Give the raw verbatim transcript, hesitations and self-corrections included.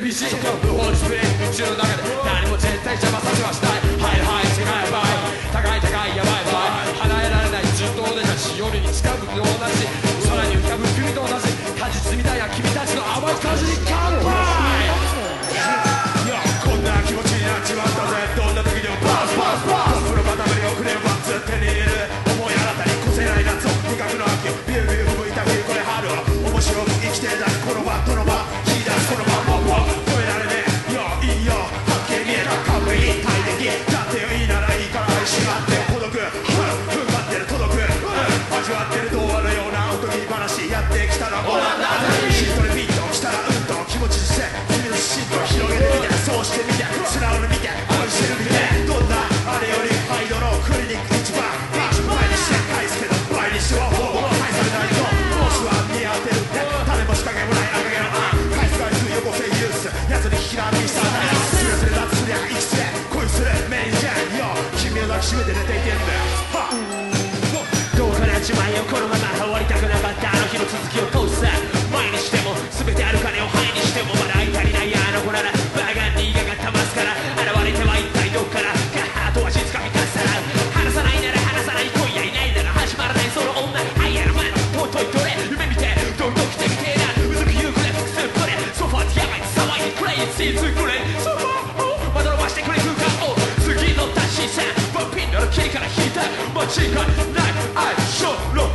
厳しい無法地プレイ中の中で何も絶対邪魔させはしない。はいはい違う場合高い高いやばい場合離れられない順当でたち夜に近くと同じ空に浮かぶ国と同じ果実みたいな君たちの甘い感じに乾杯。いやこんな気持ちになっちまったぜ。どんな時でもパスパスパストップのバタブリをくれよバッツ手に入れる思い新たに個性ない夏を味覚の秋ビュービュー吹いた冬これ春を面白く生きてだこのバットの場切り出すこのバンバンバン止められねえよいいよはっきり見えた完璧大敵だってよいいならいいから愛しまって孤独踏ん張ってる届く味わってる童話のようなおとぎ話やってきたらご覧なぜシートでビート来たらうんと気持ちにして君のシートを広げてみてそうしてみて素直に見て愛してるみてどんなあれよりハイドロクリニック一番前にして返すけど倍にしてはほぼ返されないと帽子は似合ってるって種も仕掛けもない赤毛のあん返す返すよこせユースやつに引きらみしたんだよスレスレ脱すりゃ生きすれ恋するメインじゃんよ君を抱きしめて寝ていけんだよはどうかなっちまえよこのまま終わりたくなかったあの日の続きを通す前にしても全てある金を灰にしてもまだ相足りないあの子ならバカにがかったますから現れては一体どっからガーッと足つかみかっさらう話さないなら話さない今夜いないなら始まらないその女あいやら前のとうといどれ夢見てどんどん来てみてえなうずくゆうくれ複数これソファーってやばい騒いでくれシーズンくれソファーをまどろましてくれ空間を次の足し線バンピンの切りから引いた間違いない愛称の